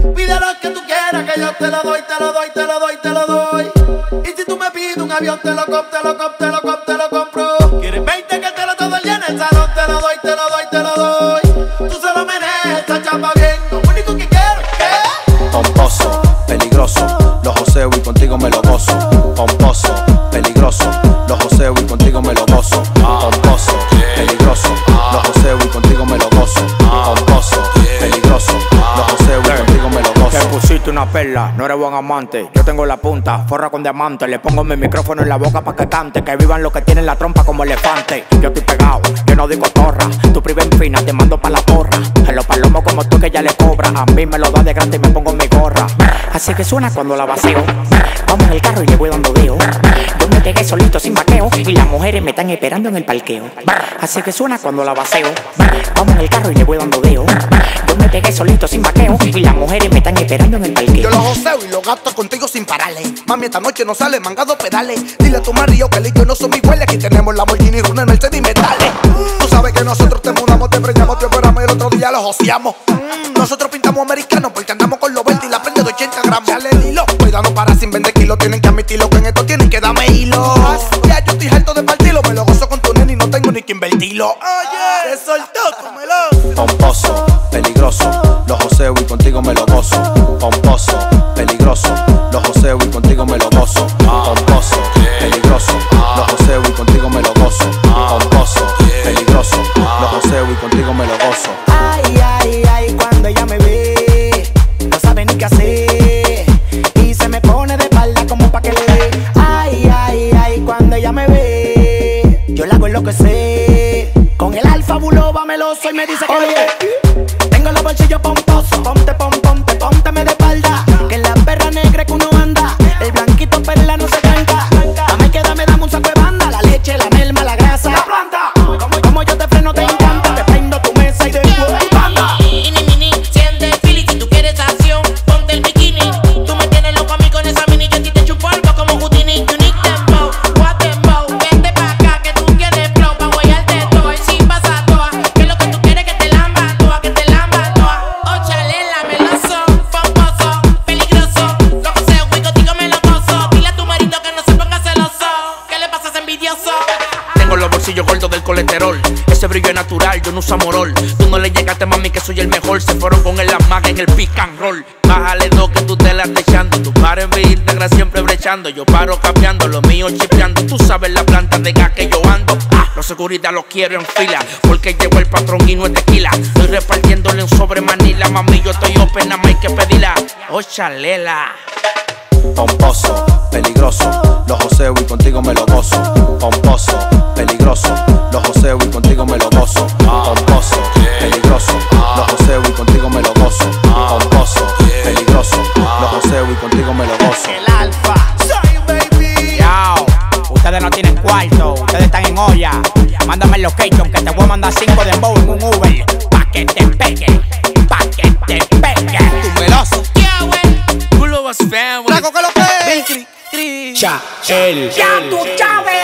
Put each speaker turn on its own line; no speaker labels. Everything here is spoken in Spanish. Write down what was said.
Pide lo que tú quieras, que yo te lo doy, te lo doy, te lo doy, te lo doy. Y si tú me pides un avión, te lo compro. Quieres 20 que te lo todo el día en el salón, te lo doy, te lo doy, te lo doy. Tú se lo meneas, esta chapa bien, lo único que quiero es que
pomposo, peligroso, los joseo y contigo me lo gozo. Pomposo, peligroso, los joseo y contigo me lo gozo. Pomposo, peligroso, los joseo y contigo me lo gozo. Pomposo, peligroso, los joseo y contigo me lo gozo.
Te pusiste una perla, no eres buen amante. Yo tengo la punta, forra con diamante. Le pongo mi micrófono en la boca pa' que cante. Que vivan los que tienen la trompa como elefante. Yo estoy pegado, yo no digo torra. Tu priva en fina, te mando pa' la porra. A los palomos como tú que ya le cobra. A mí me lo da de gratis y me pongo mi gorra. Así que suena cuando la vacío. Vamos en el carro y le voy dando deo. Yo me pegué solito sin vaqueo. Y las mujeres me están esperando en el parqueo. Así que suena cuando la vacío. Vamos en el carro y le voy dando deo. Yo me pegué solito sin vaqueo. Y las mujeres me están esperando en el parqueo.
Yo lo joseo y lo gasto contigo sin pararle. Mami, esta noche no sale mangado pedales. Dile a tu marido que el yo no son iguales. Aquí tenemos la Lamborghini, Runa, Mercedes y metales. Tú sabes que nosotros te mudamos, te preñamos, te operamos y el otro día lo joseamos. Nosotros pintamos americanos porque andamos con los verdes y la prende de 80 gramos. Dale el hilo, cuidado para sin vender kilos. Tienen que admitirlo que en esto tienen que darme hilo. Ya yo estoy harto de partirlo, me lo gozo con tu nene y no tengo ni que invertirlo. Oye, te soltó, cómelo.
Pomposo, peligroso, los joseo y contigo me lo gozo. Pomposo, peligroso, los joseo y contigo me lo gozo. Pomposo, peligroso, los joseo y contigo me lo gozo. Pomposo, peligroso, los joseo y contigo me lo gozo.
Ay, ay, ay, cuando ella me ve, no sabe ni qué hacer. Y se me pone de espalda como pa' que le dé. Ay, ay, ay, cuando ella me ve, yo la hago enloquecer. Con el alfa buloba meloso y me dice que oye, tengo los bolsillos pomposos. Ponte, pónteme de espalda. Que en la perra negra que uno anda, el blanquito perla no se tranca. Dame que dame un saco de banda. La leche, la melma, la grasa, la planta. Como yo te freno te encanta. Te prendo tu mesa y después banda.
Mini, siente el feeling. Si tú quieres acción, ponte el bikini. Tú me tienes loco a mí con esa mini. Yo a ti te chupo algo como Houdini. You need tempo, what tempo. Vente pa' acá que tú quieres flow. Pa' guayarte todo y sin pasar toa. Que lo que tú quieres que te lamba toa. Que te lamba toa. Oh, chalela, meloso, pomposo, peligroso. Lo joseo y contigo me lo gozo. Dile a tu marido que no se ponga celoso. ¿Qué le pasa a ese envidioso?
Tengo los bolsillos gordos del colesterol. Ese brillo es natural, yo no uso amorol. Tú no le llegaste, mami, que soy el mejor. Se fueron con el amaga en el pick and roll. Bájale dos que tú te la estás echando. Tu par en Instagram siempre brechando. Yo paro capeando, lo mío chipeando. Tú sabes la planta de gas que yo ando. Los seguridad los quiero en fila. Porque llegó el patrón y no es tequila. Estoy repartiéndole un sobre Manila. Mami, yo estoy open, nada más hay que pedirla. Oh, chalela.
Pomposo, peligroso, los joseo y contigo me lo gozo. Pomposo, peligroso, los joseo y contigo me lo gozo. Pomposo, peligroso, los joseo y contigo me lo gozo. Pomposo, peligroso, los joseo y contigo me lo gozo.
El alfa, soy baby.
Yo, ustedes no tienen cuarto, ustedes están en olla. Mándame el location que te voy a mandar 5 de bow en un Uber. Pa' que te pegue, pa' que te pegue.
Tu meloso.
Yeah, wey. Pulo was family.
Flaco que lo que.
Ya, el.
Ya tú sabes.